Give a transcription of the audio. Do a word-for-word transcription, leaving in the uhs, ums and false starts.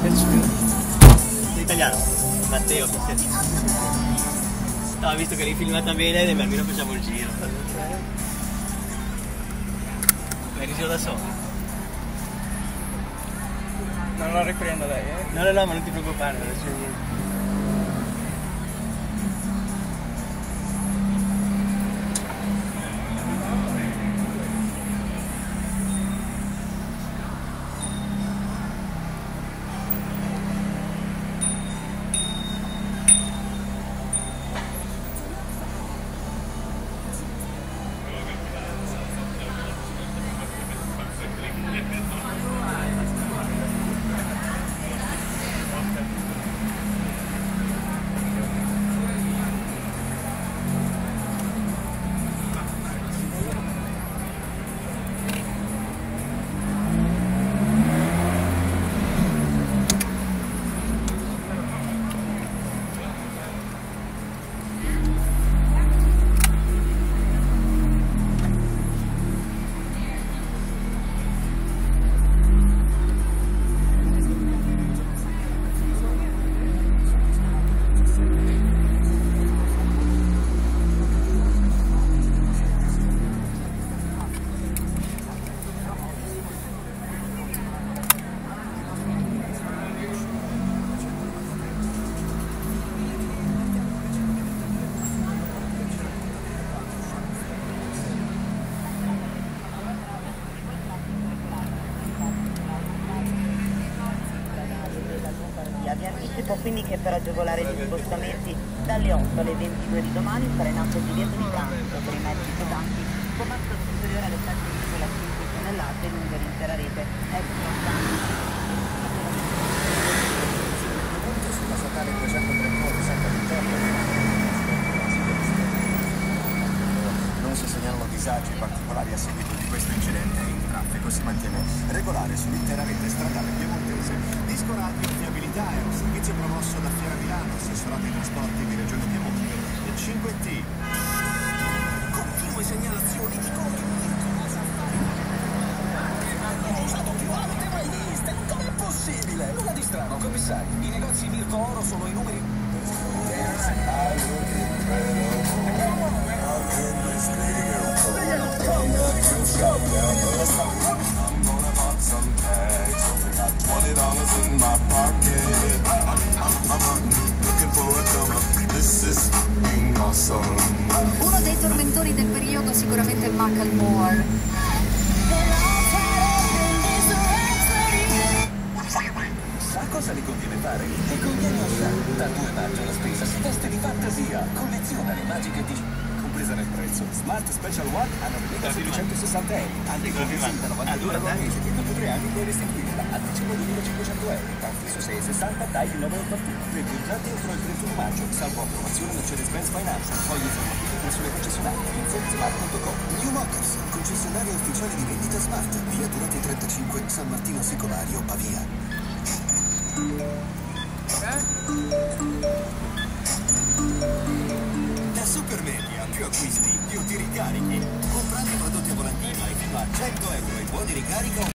Sei italiano? Matteo, che sei? No, visto che l'hai filmata bene, almeno facciamo il giro. Eri solo da solo? Non lo riprendo lei, eh? No, no, no, ma non ti preoccupare, non c'è niente. Vi anticipo quindi che per agevolare gli spostamenti dalle otto alle ventidue di domani sarà in atto il divieto di transito per i mezzi pesanti con massa superiore alle sette virgola cinque tonnellate lungo l'intera rete. Ecco sulla statale duecentotrentuno sempre all'interno non si segnalano disagi particolari a seguito di questo incidente e il traffico si mantiene regolare sull'intera rete stradale piemontese. Disco Radio Viabilità è un servizio promosso da Fiera Milano, assessorato ai trasporti di Regione Piemonte e cinque T. Continue segnalazioni di codi. Ho usato più alte mai viste, com'è possibile? Nulla di strano, commissario. I negozi Mirko Oro sono i numeri. Uno dei tormentori del periodo sicuramente è Macklemore. Sa cosa le conviene fare? Le conviene assai. Dal due maggio la spesa si veste di fantasia. Colleziona le magiche di... compresa nel prezzo. Smart Special One a novemilasettecentosessanta euro. Anche con visita novantanove euro al mese che dopo tre anni puoi restituirla. Anticipo duemilacinquecento euro. Tanto sei e sessanta, tagli nove e ottantuno. Previ usati entro il trentuno maggio. Salvo approvazione Mercedes-Benz Financial. Fogli informativi presso le concessionarie. info smart punto com. New Motors, concessionaria ufficiale di vendita Smart. Via Durati trentacinque, San Martino Sicolario, Pavia. Da Supermedia, più acquisti, più ti ricarichi. Comprando prodotti a volantino hai fino a cento euro e buoni ricarica.